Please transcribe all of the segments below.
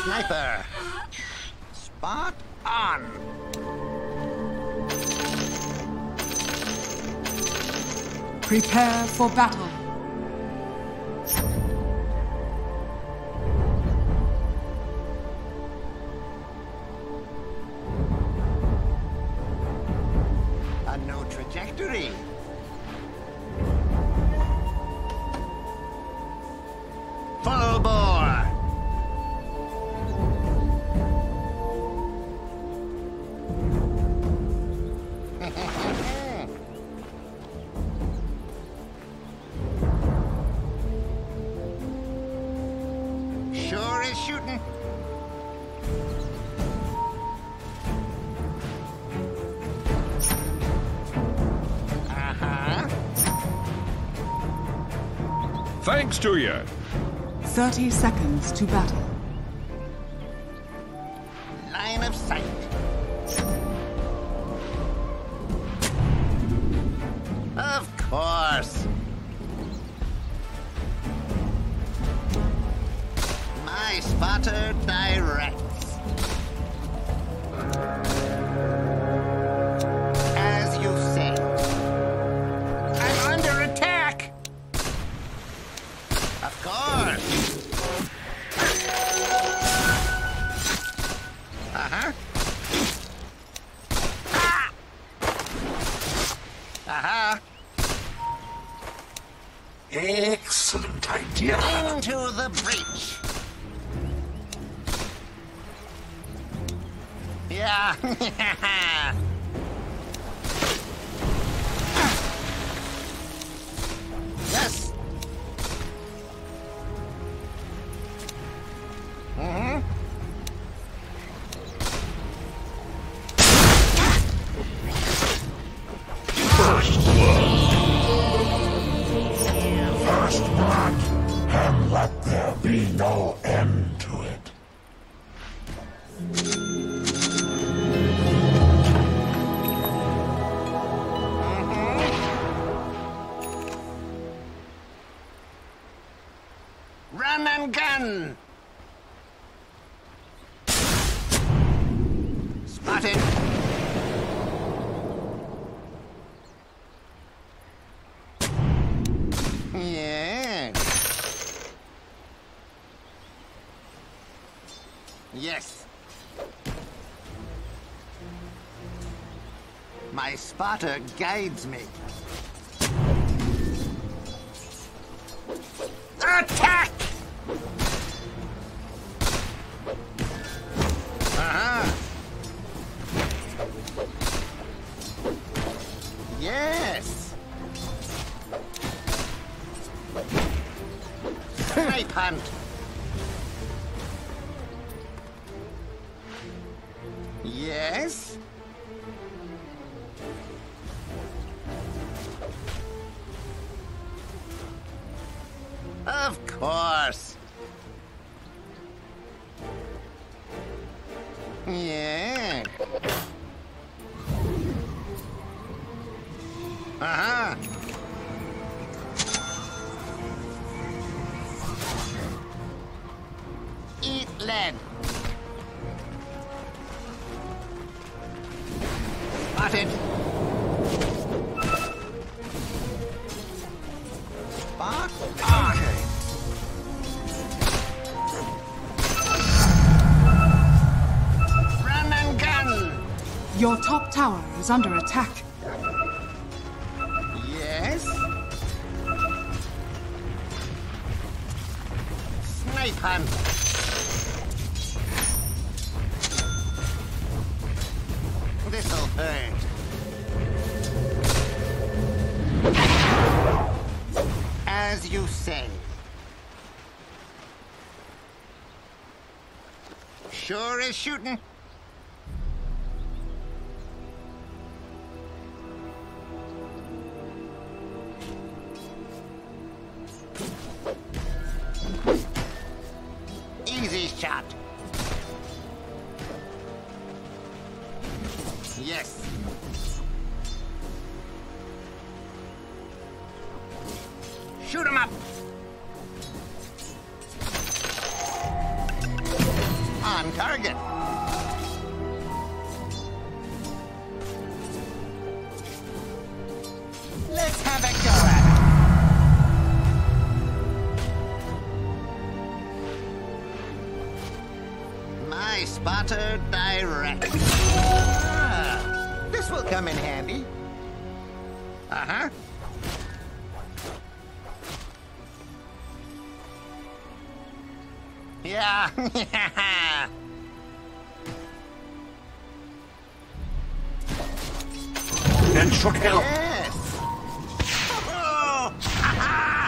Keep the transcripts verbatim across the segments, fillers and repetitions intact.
Sniper. Spot on. Prepare for battle. A new trajectory. Full bore. Sure is shooting. Uh-huh. Thanks to you. Thirty seconds to battle. Line of sight. Of course. My spotter directs. As you say. I'm under attack. Of course. Uh-huh. Ah! Uh-huh. Excellent idea. Into the breach. Yeah. Yes. Mm-hmm. First blood. First blood. And let there be no end to it. Run and gun. Spotted. Yeah. Yes. My spotter guides me. Attack! Uh-huh. Yes. Snipe hunt. Yes. Of course. Yeah. Uh-huh. Eat lead. Spotted. Spot on. Run and gun. Your top tower is under attack. Yes. Snipe hunt. This'll hurt. As you say. Sure is shooting. Easy shot. Yes. Shoot him up. On target. Let's have a go at it. My spotter direct. Ah, this will come in handy. Uh-huh. Yeah. Then shook help. Yes. Oh, ha-ha.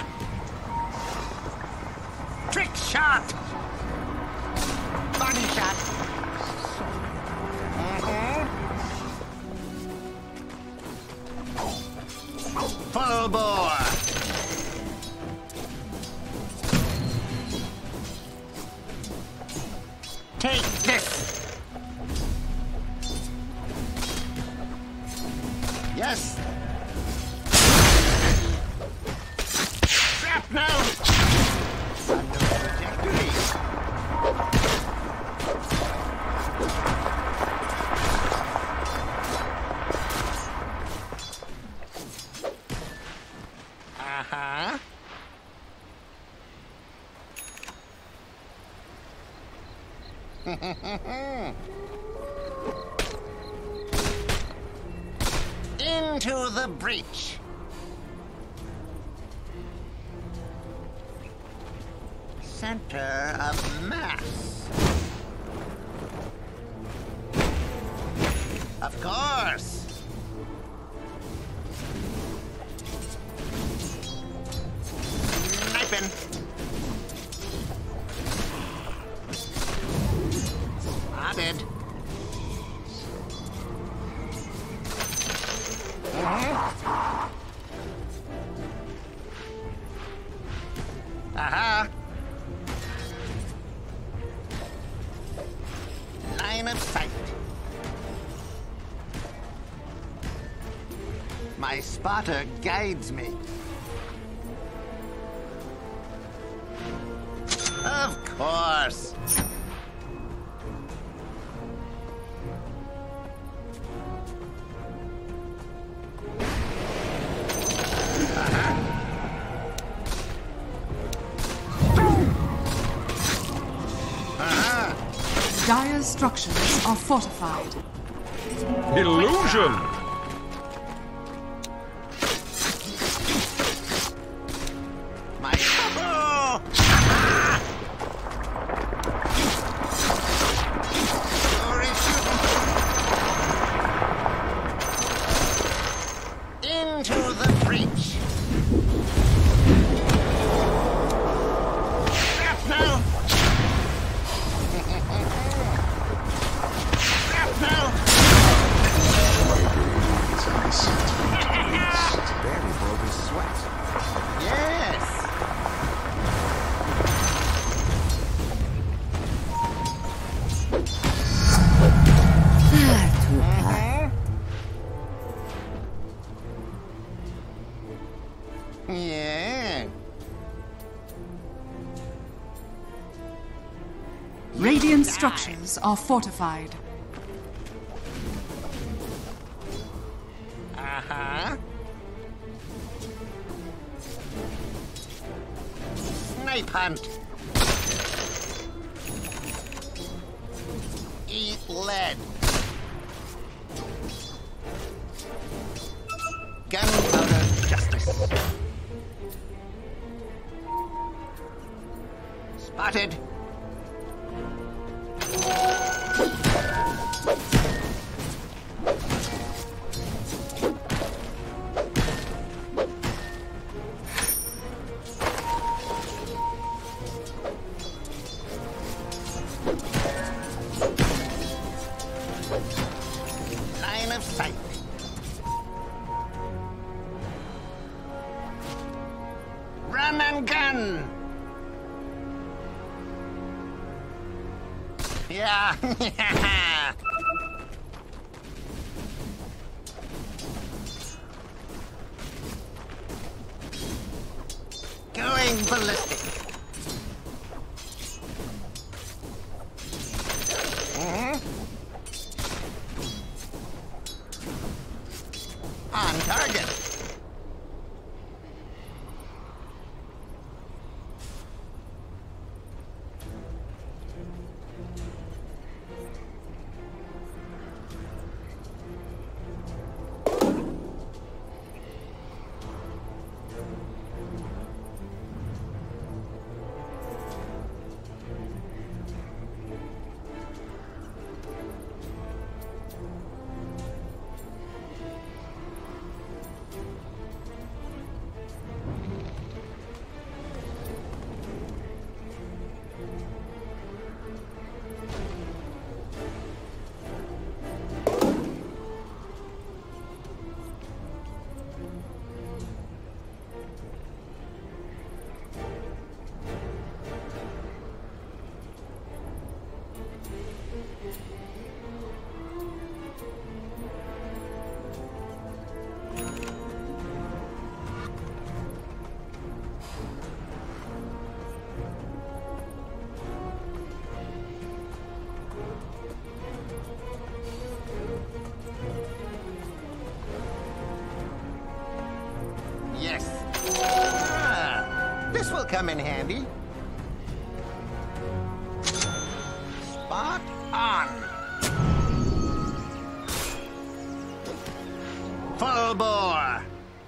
Trick shot. Body shot. Mhm. Full bore. Take this. Yes. Shrapnel. Under trajectory. Uh-huh. Into the breach. Center of mass. Of course. Sniping. Spotted. Aha! Line of sight. My spotter guides me. Of course. Dire's structures are fortified. Illusion! My oh! Sure is shooting. Into the breach. Shrapnel. Shrapnel. Barely broke his sweat. Yes. Mhm. Yeah. Radiant structures are fortified. Uh-huh. Snipe hunt. Eat lead. Gunpowder justice. Spotted. Line of sight. Run and gun. Yeah. Going ballistic. will come in handy. Spot on. Full bore.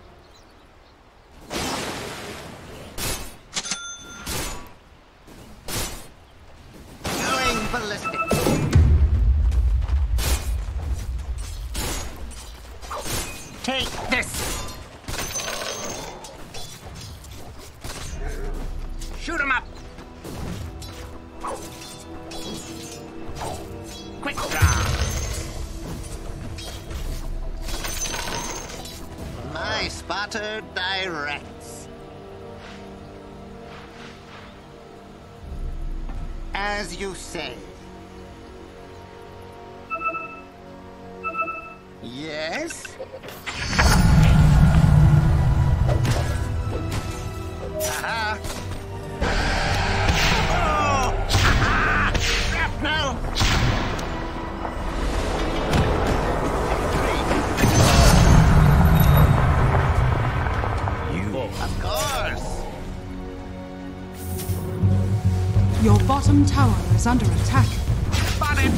Going ballistic. Take this. Shoot him up. Quick draw. My spotter directs. As you say. Yes? Aha! Oh! Aha! Shrapnel! Of course. Your bottom tower is under attack. Spotted.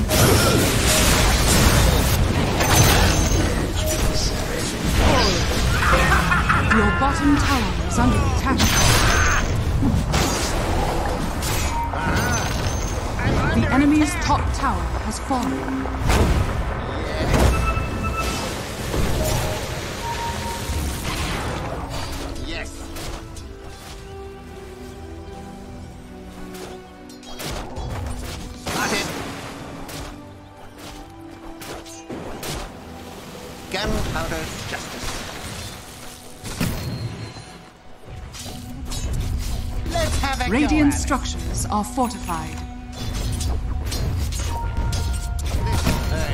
Your bottom tower is under attack. The enemy's top tower has fallen. Yes. Spotted. Gunpowder justice. Let's have a go Radiant at it. structures are fortified. This way.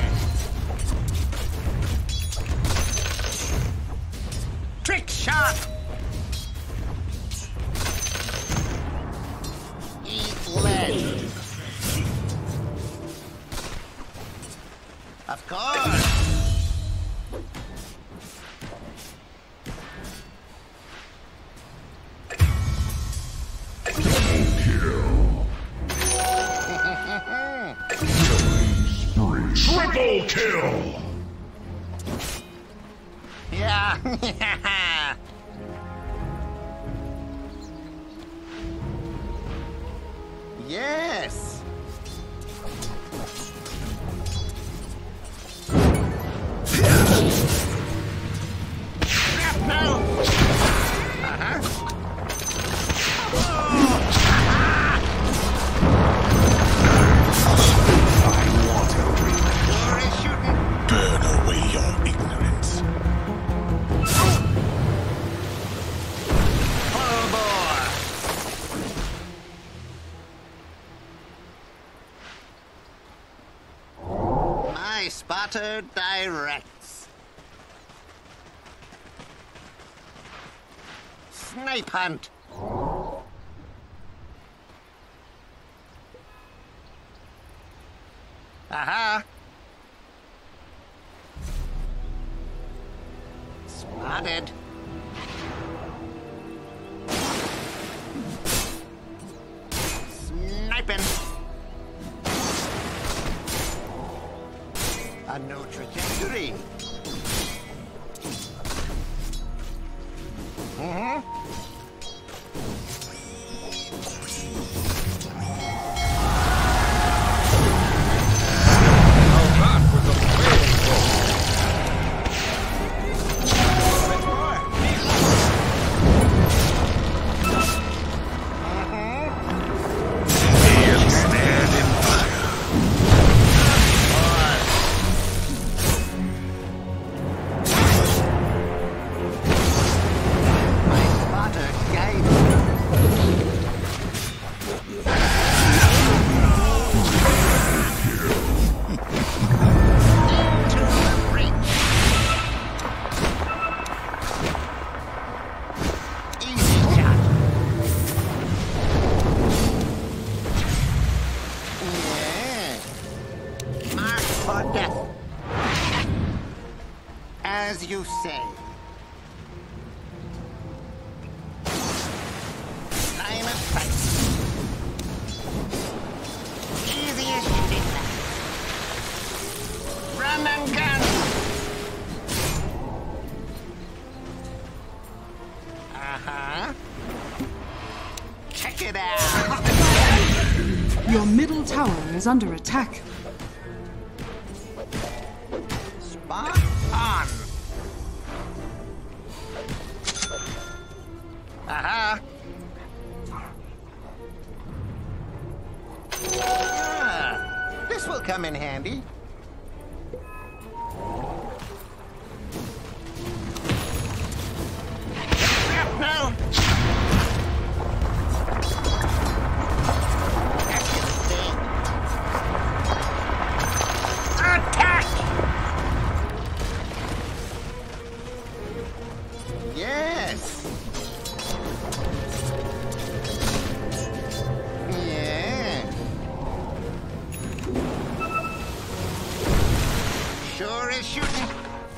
Trick shot. Eat lead. Of course. Triple kill! Yeah. Yes. Shrapnel. Uh-huh. Glory shooting. Burn away your ignorance. Full bore. My spotter directs. Snipe hunt. Aha. Spotted. Sniping. A no trajectory. Mm-hmm. As you say. Line Run and gun! Uh-huh. Check it out! Your middle tower is under attack. Spot on! Uh-huh. Ah, this will come in handy. Shrapnel! Attack! Yes. Yeah. Sure is shooting.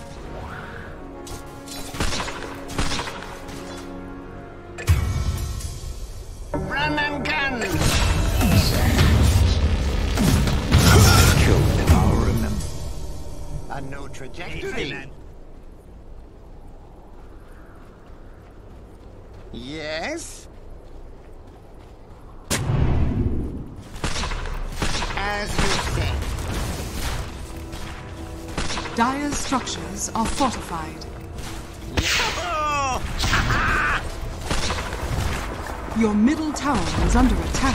Run and gun. Killed that I'll remember. A no trajectory. Yes. As you say. Dire's structures are fortified. Oh! Your middle tower is under attack.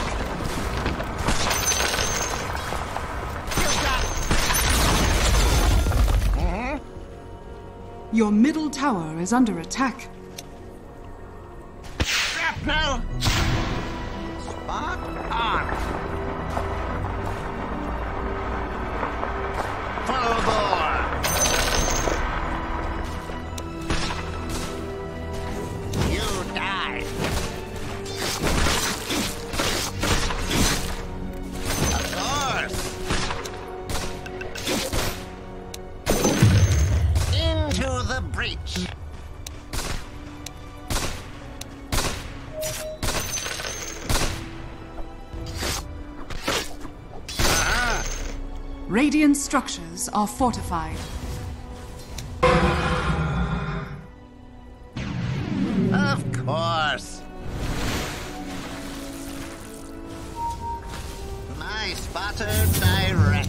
Your middle tower is under attack. Shrapnel! Spot on! Full bore! You die! Of course! Into the breach! Radiant structures are fortified. Of course. My spotter direct.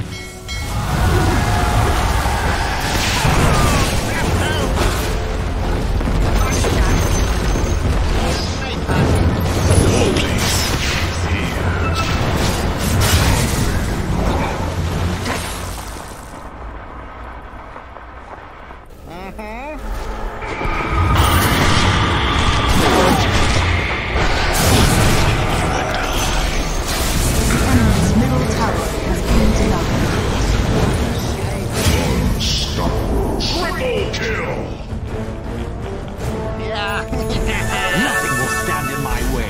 Enemy's middle tower has been denied. Triple kill! Yeah. Nothing will stand in my way.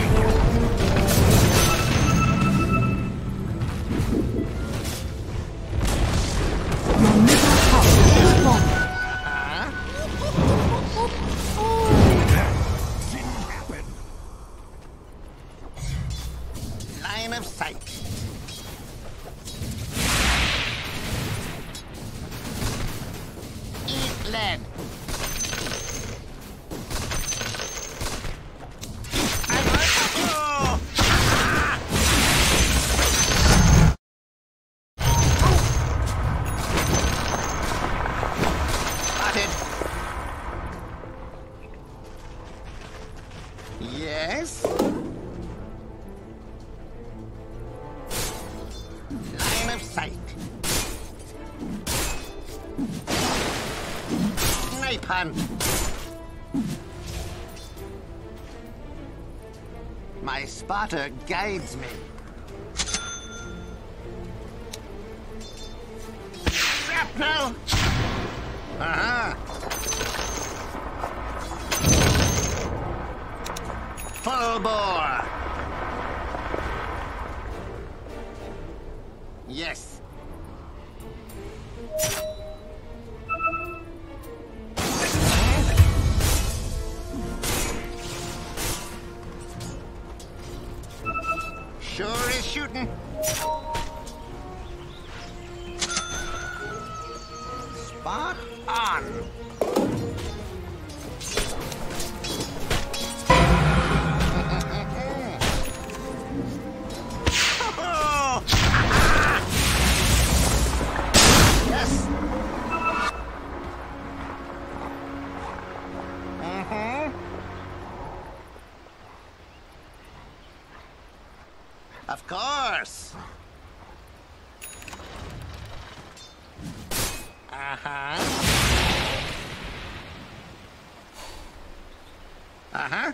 Your middle tower is fallen. Didn't happen. Line of sight. Eat lead. Oh! Spotted. Yes. Line of sight. Snipe hunt. My spotter guides me. Shrapnel! Uh-huh. Full bore. Yes. Sure is shooting. Spot on. Yes. Mm-hmm. Of course. Uh-huh. Uh-huh.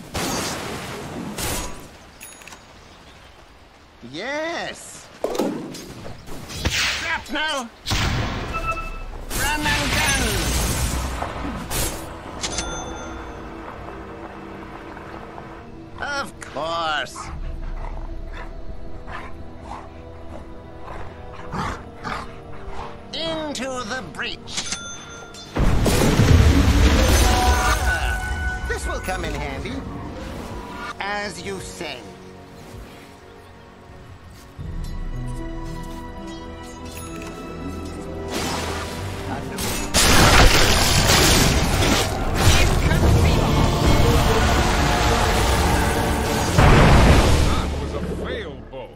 Yes. Shrapnel. Run and gun. Of course. Into the breach. Ah, this will come in handy. As you say. That was a fail boat.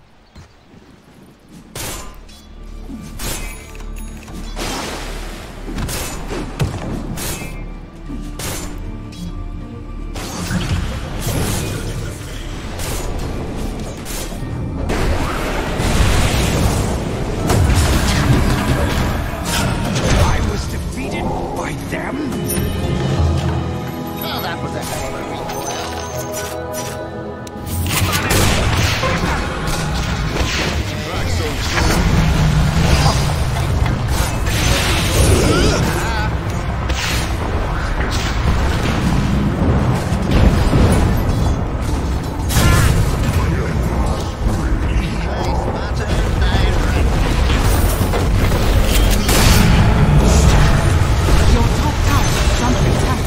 I was defeated by them? Oh, that was a hell of a recoil. Back so soon. Your top tower is under attack.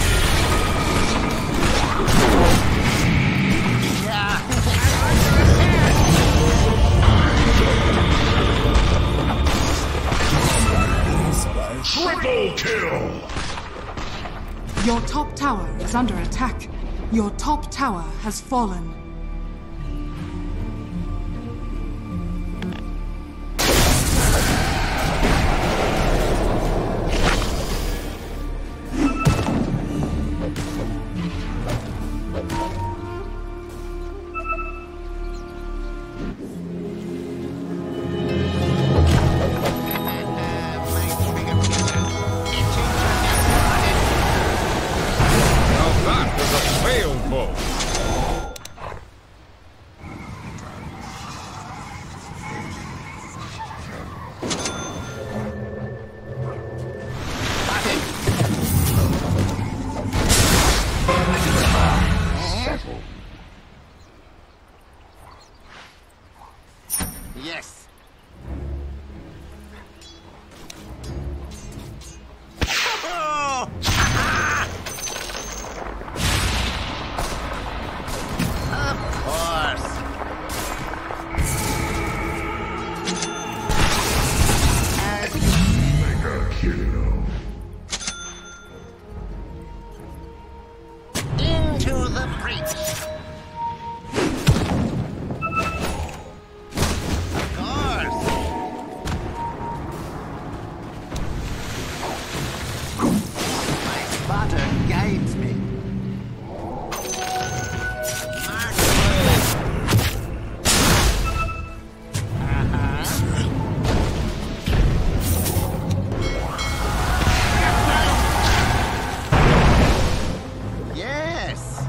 Triple kill! Your top tower is under attack. Your top tower has fallen. Now that was a fail boat. Yes. Oh! Of course. As Mega kill. into the breach. Of course. My spotter guides me. Mark Uh-huh. Yes.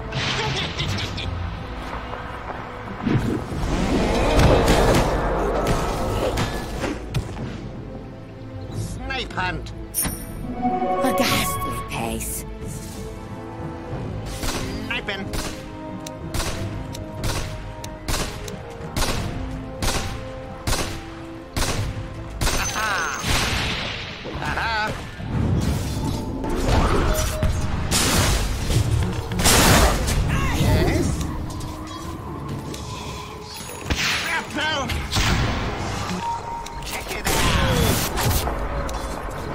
Snipe hunt. A ghastly pace. Sniping. Aha. Aha. Yes. Shrapnel. Check it out.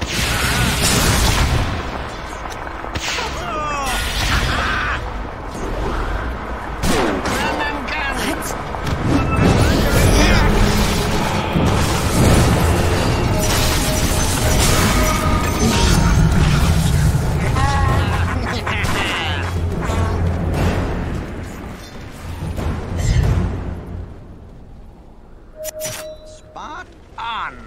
Spot on.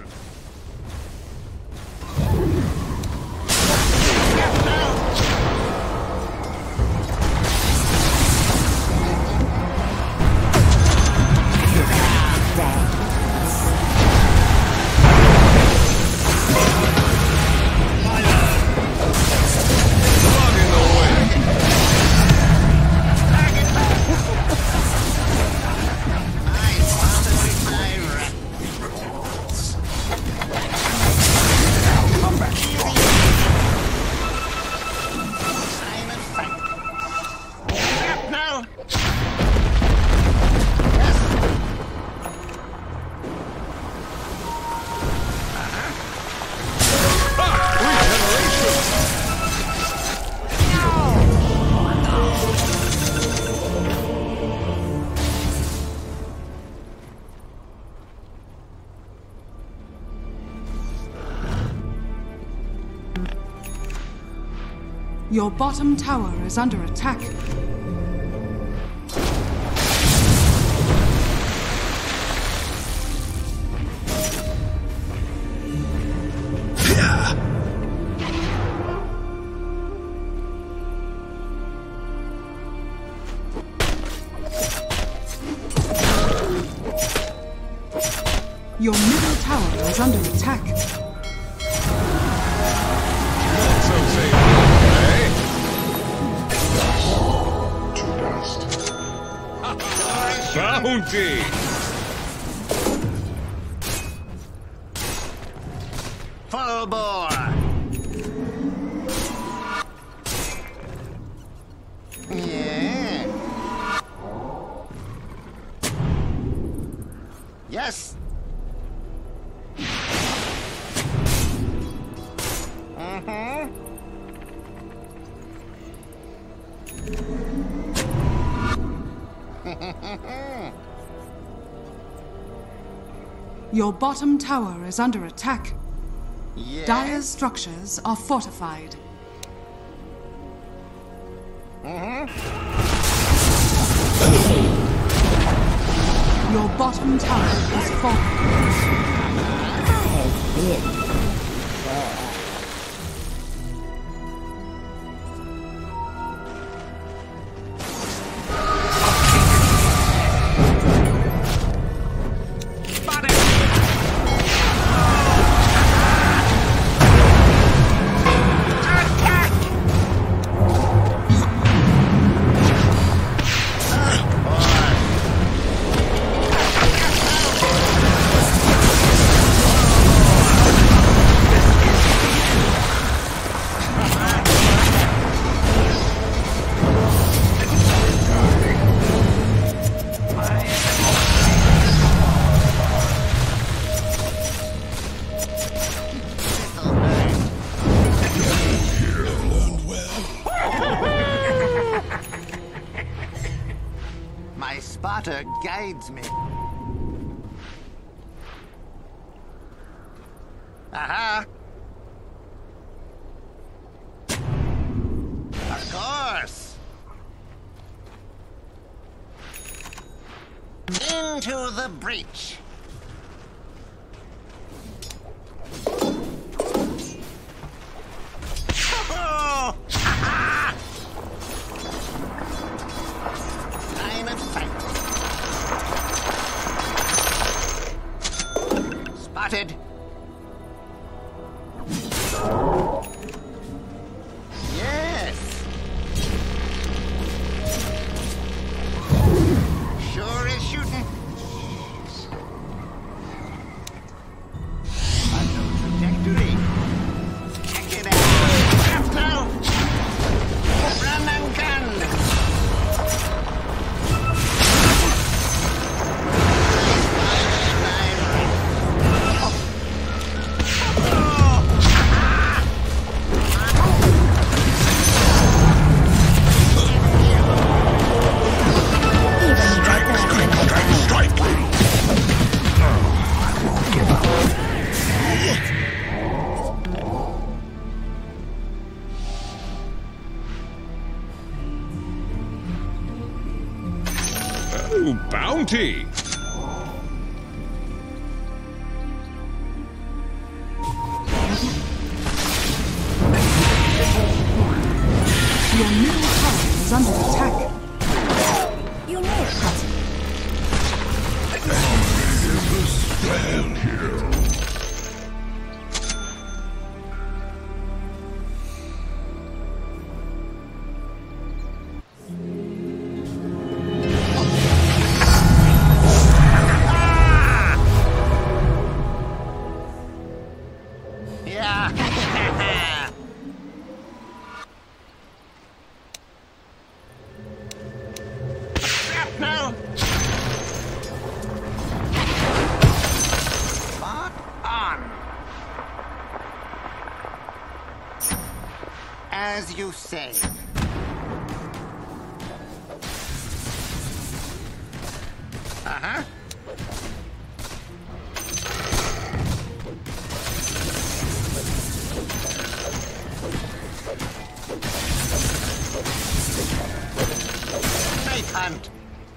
Your bottom tower is under attack. Your middle tower is under attack. Bounty! Full bore. Yeah. Yes. Mm-hmm. Your bottom tower is under attack. Yes. Dire's structures are fortified. Mm-hmm. Your bottom tower is falling. My spotter guides me. Aha! Of course! Into the breach! Oh! Ha-ha! Line of sight. Spotted. Yes. Sure is shooting. Auto trajectory. Check it out. Left now. Run and gun. Oh, bounty! As you say. Uh-huh. Knife hunt.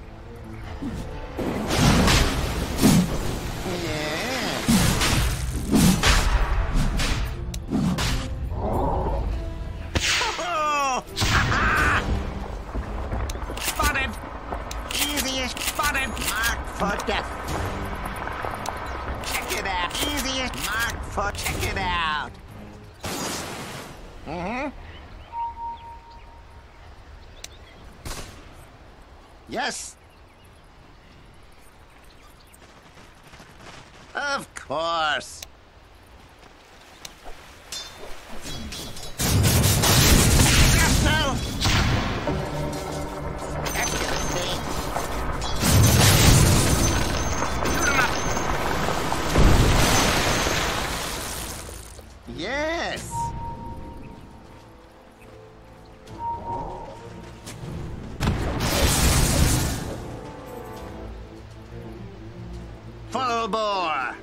For death. Check it out. Easiest mark for check it out. Mm-hmm. Yes. Of course. Yes, no. That's gonna stay. Yes. Full bore.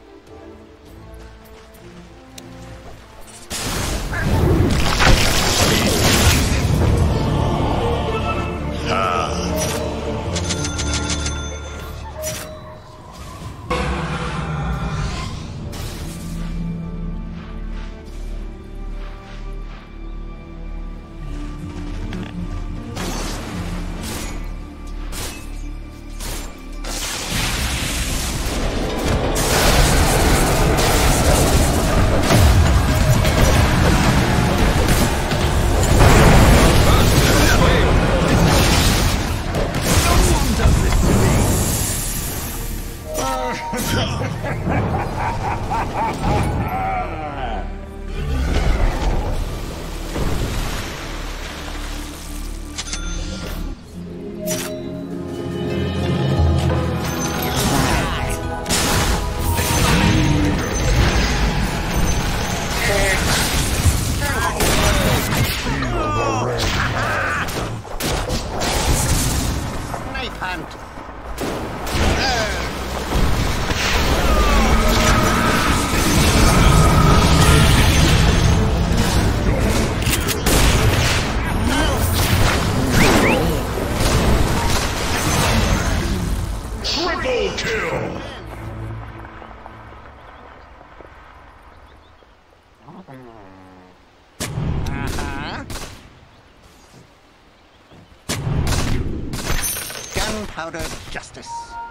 Gunpowder justice.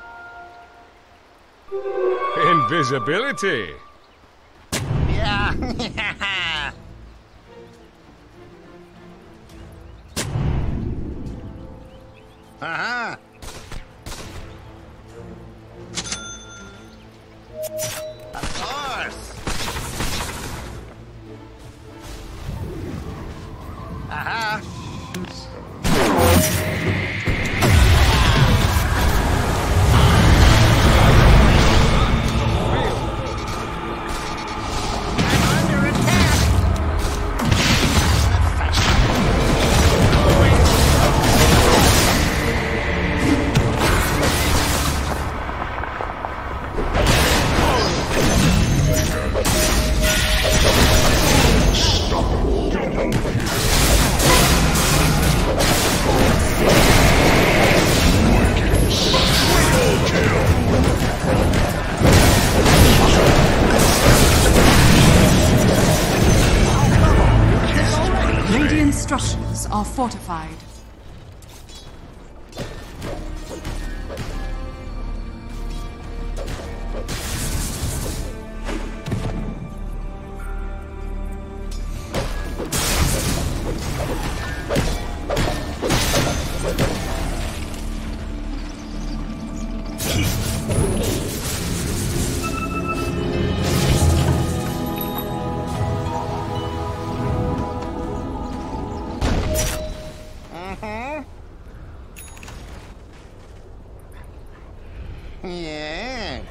Invisibility. Yeah. Uh-huh. Of course. Uh-huh. Radiant structures are fortified. Yeah.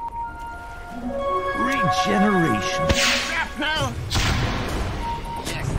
Regeneration. Shrapnel. Yes.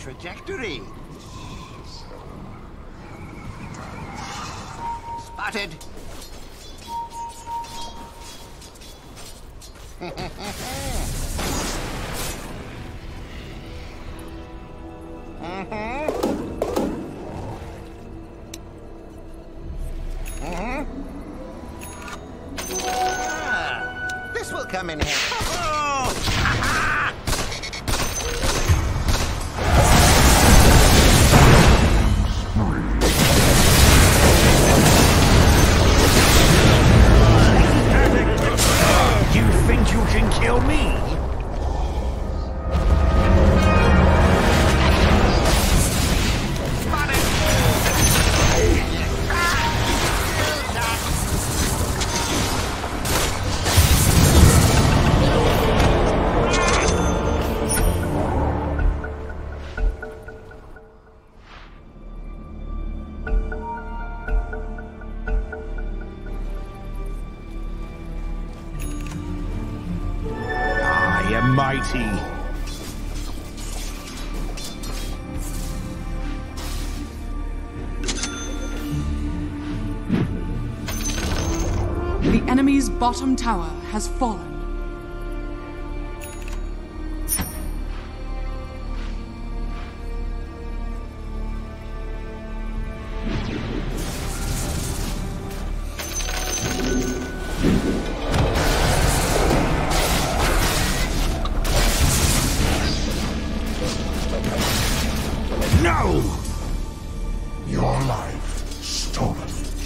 trajectory. Spotted. Mm-hmm. Mm-hmm. Ah, this will come in handy. Oh! You think you can kill me? Mighty. The enemy's bottom tower has fallen. No! Your life stolen.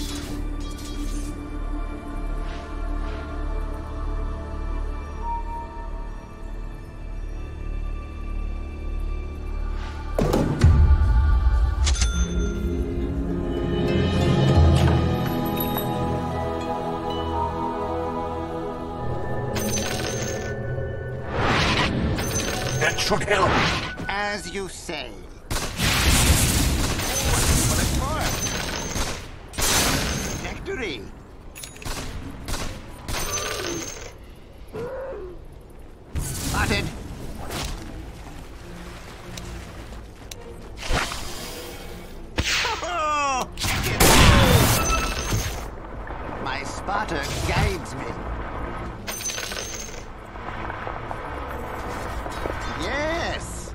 That should help. As you say. Trajectory. Spotted. Oh, my spotter guides me. Yes.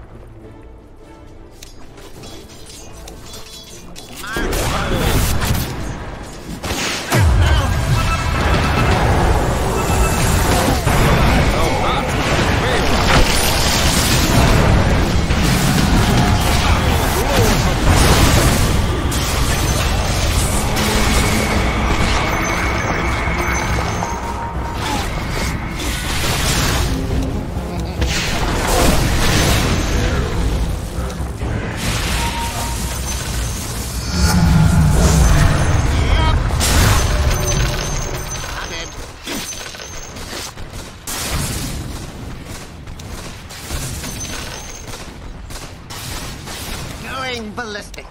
Going ballistic.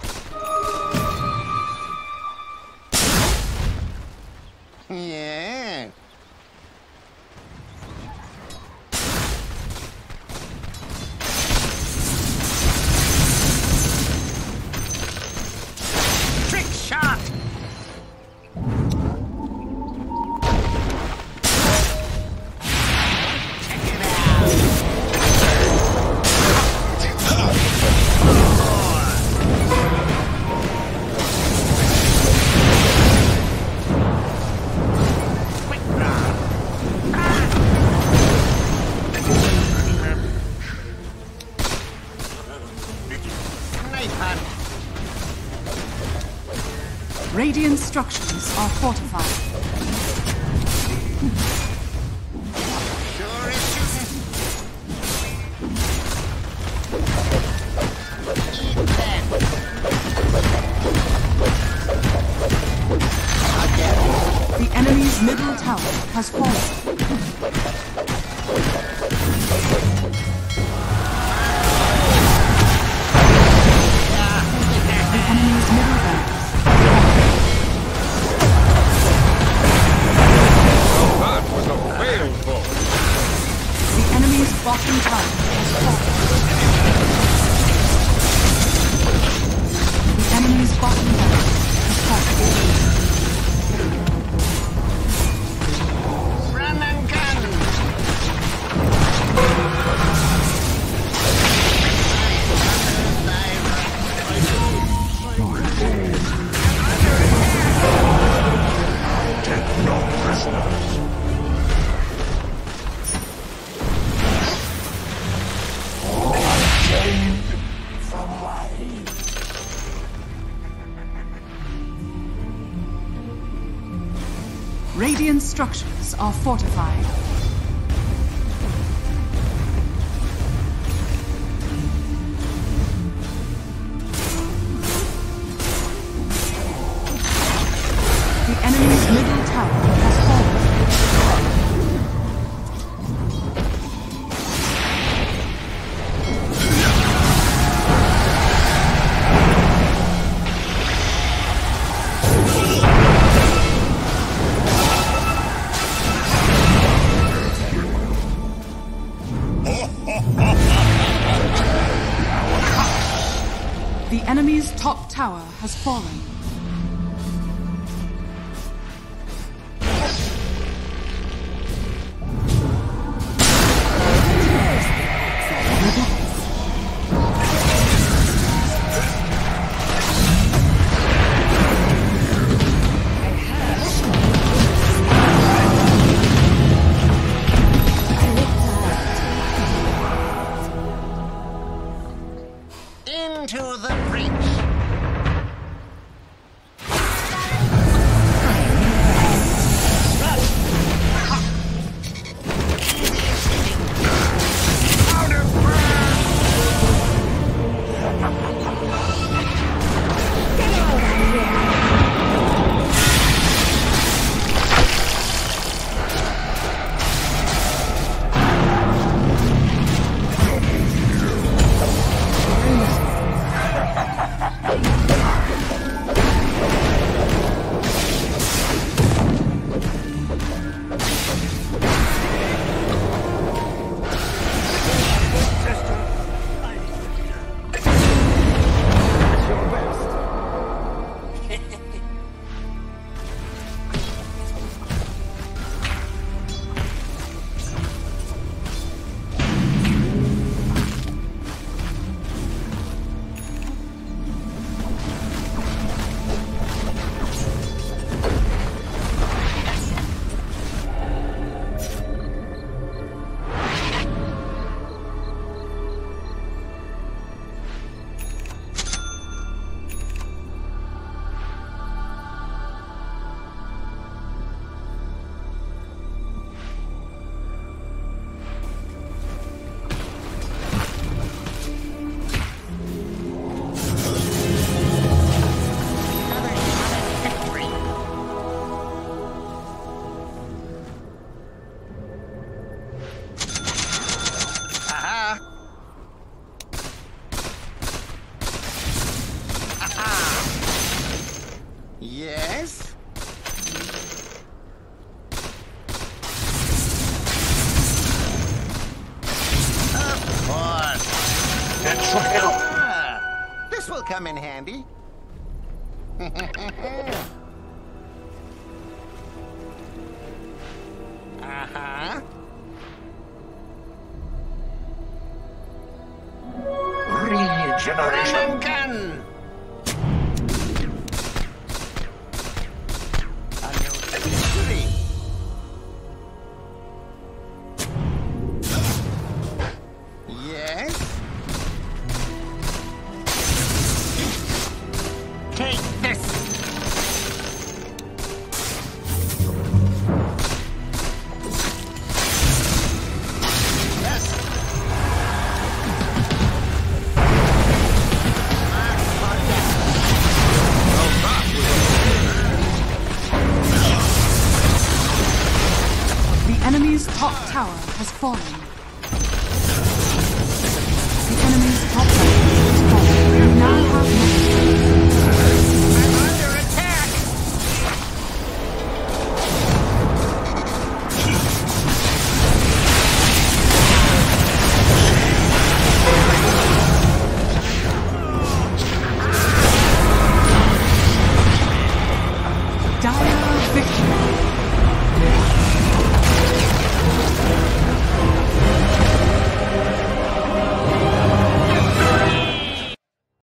Yeah. Trick shot. Check it out. Radiant structures are fortified. Sure is shooting. Eat that. Again. The enemy's middle tower has fallen. The enemy's middle barracks. That was a failed bolt. The enemy's bottom tower has fallen. Radiant structures are fortified. The enemy's middle tower has fallen. The enemy's top tower has fallen. Into the breach. Yes? Of course. That should help. Ah, this will come in handy. Uh-huh. Regeneration. Gun! A new victory. Yes? Take this! Yes! The enemy's top tower has fallen.